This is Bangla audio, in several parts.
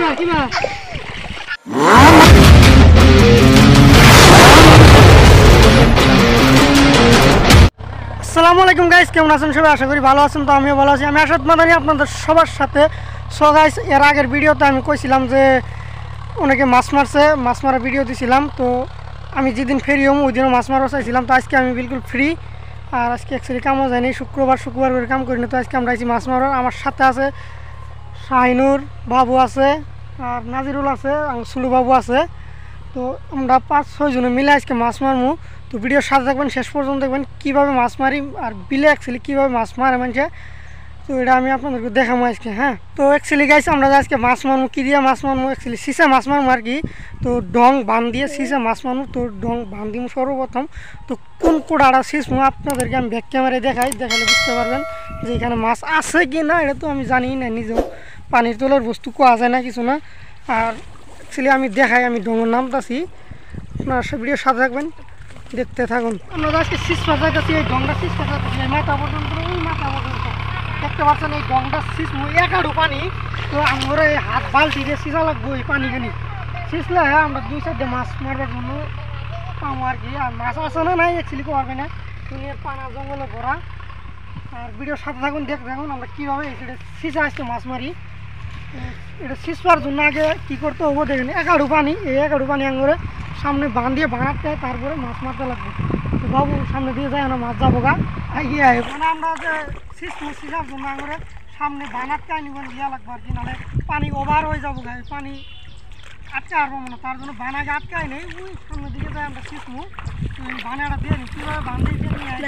আসসালামু আলাইকুম গাইস, কেমন আছেন সবাই? আশা করি ভালো আছেন। তো আমিও ভালো আছি। আমি আসাদ মাদানি আপনাদের সবার সাথে। সো গাইস, এর আগের ভিডিওতে আমি কইছিলাম যে অনেকে মাছ মারছে, মাছ মারা ভিডিও দিছিলাম। তো আমি যেদিন ফ্রি হম ওই দিনও মাছ মারা চাইছিলাম। তো আজকে আমি বিলকুল ফ্রি, আর আজকে অ্যাকচুয়ালি কামও যায়নি। শুক্রবার করে কাম করি না। তো আজকে আমরা আইছি মাছ মারার। আমার সাথে আছে শাহিনুর বাবু আছে, আর নাজিরুল আছে, আর সুলু বাবু আছে। তো আমরা 5-6 জনে মিলে আজকে মাছ মারমু। তো ভিডিওর সাথে থাকবেন, শেষ পর্যন্ত দেখবেন কীভাবে মাছ মারি আর বিলে অ্যাকচুয়ালি কীভাবে মাছ মারে মানুষে। তো এটা আমি আপনাদেরকে দেখাবো আজকে। হ্যাঁ, তো অ্যাকচুয়ালি গাইস আমরা আজকে মাছ মারমু কী দিয়ে মাছ মারমু, অ্যাকচুয়ালি সিসা মাছ মারমু আর কি। তো ডং বান দিয়ে সিসা মাছ মারমু। তো ডং বান দিব সর্বপ্রথম। তো কোন কোড়াটা সিসমু আপনাদেরকে আমি ব্যাক ক্যামেরায় দেখালে বুঝতে পারবেন যে এখানে মাছ আছে কি না। এটা তো আমি জানি না নিজেও, পানির তলের বস্তু কোয়া যায় না কিছু না। আর অ্যাকচুয়ালি আমি দেখাই, আমি ডঙের নামতাছি, আপনারা ভিডিওর সাথে থাকবেন, দেখতে থাকুন। আমরা আজকে শীষ পাতাইতেছি, এই ডংটা শীষ পাতাইতেছি এই মাথা পর্যন্ত, ওই মাথা পর্যন্ত দেখতে পাচ্ছেন। এই ডংটা শীষ একাডু পানি। তো আমরা এই হাত বালতি দিয়ে সিজা লাগবো এই পানিখানি। সিজলে আমরা 2 সাইডে মাছ মারবার জন্য পাবো আর কি। আর মাছ আছে না নাই অ্যাকচুয়ালি পারবে না, দুনিয়ার পানা জঙ্গলে ভরা। আর ভিডিওর সাথে থাকুন, দেখতে থাকুন আমরা কীভাবে এই সাইডে সিজা আসতে মাছ মারি। এটা সিজবার জন্য আগে কী করতে হবো দেখেন, একাডু পানি, এই একাডু পানি আঙুরে সামনে বান দিয়ে বানাতে, তারপরে মাছ মারতে লাগবে। তো বাবু সামনে দিয়ে যায় না, মাছ যাবো গা আগিয়ে মানে আমরা যে সিজার জন্য আঙুরে সামনে বানাতে আনিবেন ইয়া লাগবে আর কি, নাহলে পানি ওভার হয়ে যাবো গা, পানি আটকে আসবো না। তার জন্য বানাকে আটকাই নেই, ওই সামনের দিকে যায় আমরা সিসমু। বানাটা দিয়ে নিই, কীভাবে বান দিয়ে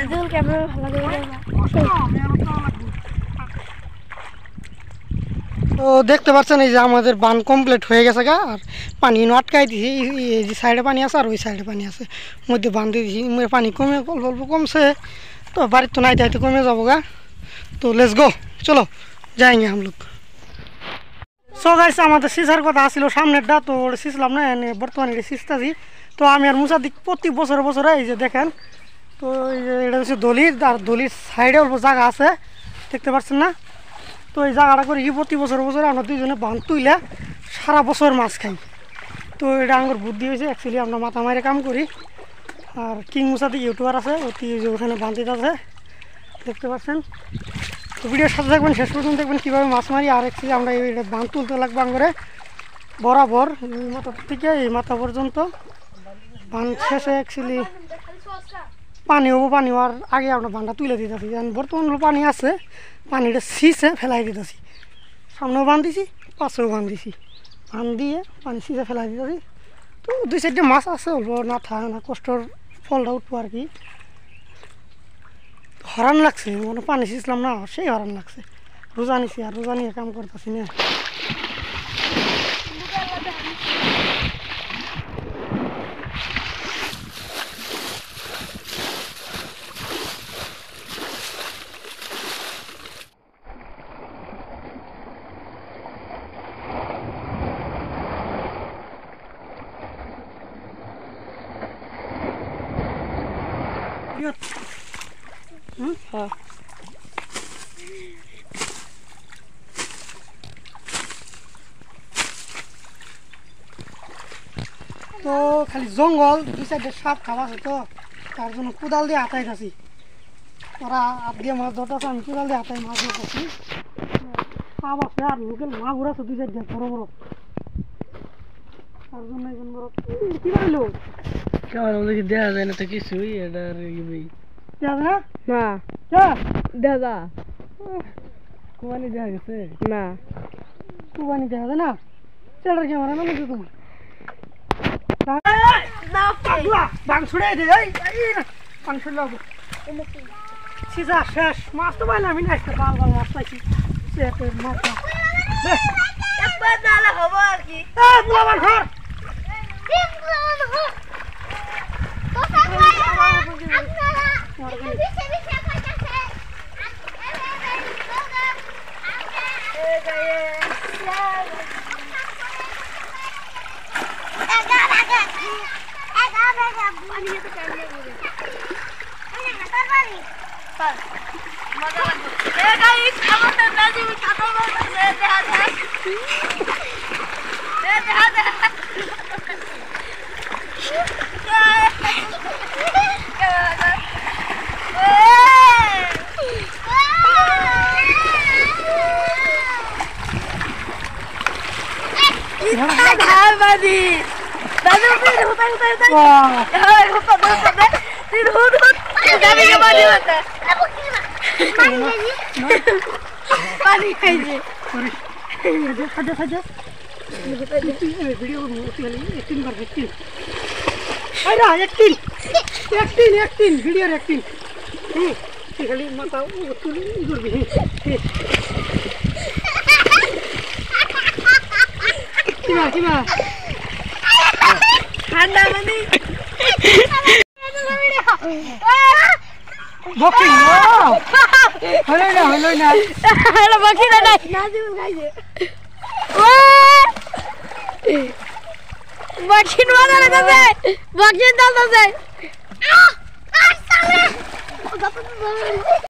তো দেখতে পাচ্ছেন এই যে আমাদের বান কমপ্লিট হয়ে গেছে গা। আর পানি আটকাই দিছি, এই যে সাইডে পানি আছে আর ওই সাইডে পানি আছে, মধ্যে বান দিয়ে দিছি। পানি কমে অল্প অল্প কমছে, তো বাড়ির তো নাই তাই তো কমে যাবো গা। তো লেটস গো, চলো যাएंगे हम लोग। সো গাইস, আমাদের সিসার কথা আসছিল সামনেরটা, তো ওটা সিসলাম না, বর্তমানে এটা সিসতাছি। তো আমি আর মুসা দিক প্রতি বছরে এই যে দেখেন, তো এই যে এটা হচ্ছে দলির, আর দলির সাইডে অল্প জায়গা আছে দেখতে পাচ্ছেন না। তো এই জায়গাটা করে কি প্রতি বছরে আমরা দুইজনে বান তুইলে সারা বছর মাছ খাই। তো এটা আমার বুদ্ধি হয়েছে, অ্যাকচুয়ালি আমরা মাথা মারে কাম করি। আর কিং মুসাতে ইউটিউবার আছে, অতি ওখানে বান্ধিত আছে দেখতে পাচ্ছেন। তো ভিডিওর সাথে থাকবেন, শেষ পর্যন্ত দেখবেন কীভাবে মাছ মারি। আর অ্যাকচুয়ালি আমরা এই বান তুলতে লাগবো আঙরে বরাবর, এই মাথা থেকে এই মাথা পর্যন্ত। বান শেষে অ্যাকচুয়ালি পানি হবো, পানি হওয়ার আগে আমরা বানটা তুলে দিতেছি। বর্তমান পানি আছে, পানিটা সিসে ফেলাই দিতেছি। সামনেও বান দিছি, পাশেও বান দিছি, বান দিয়ে পানি সিসে ফেলাই দিতেছি। তো 2 সাইডে মাছ আছে, অল্প না থাকে না, কষ্টর ফলটা উঠবো আর কি। হরান লাগছে, মানে পানি সিঁচলাম না, সেই হরান লাগছে। রোজা নিছি আর রোজা নিয়ে কাম করতেছি না। হ্যাঁ, তো খালি জঙ্গল, 2 সাইডে সাপ খাওয়া আছে, তো তার জন্য কোদাল দিয়ে হাতাই থাকি। ওরা হাত দিয়ে মাছ ধরতেছে, আমি কোদাল দিয়ে হাতাই মাছ ধরতেছি। সাপ আছে আর লোকেল মাগুর আছে 2 সাইড দিয়ে বড় বড়, তার জন্য একজন বড় কি বাড়লো কেমন ওদেরকে দেখা যায় না তো কিছুই। এটা দেখা যায় না, দেখা যা কুবানি দেখা গেছে না, কুবানি দেখা যায় না। চেটার ক্যামেরা না বুঝছো তোমার বাং ছুড়ে দে, বাং ছুড়লে সিজা শেষ। মাছ তো পাইলাম আমি না, একটা বাল বাল মাছ পাইছি। पानी खाइए खाजा खाजा वीडियो एक्टिंग कर एक्टिंग अरे acting acting acting video acting खाली माथा उधर भी किमा किमा ठंडा मनी बकी हेलो ना हेलो बकी ना नाजिम गाइजे बकी वाला लगा से बकी डाल दो से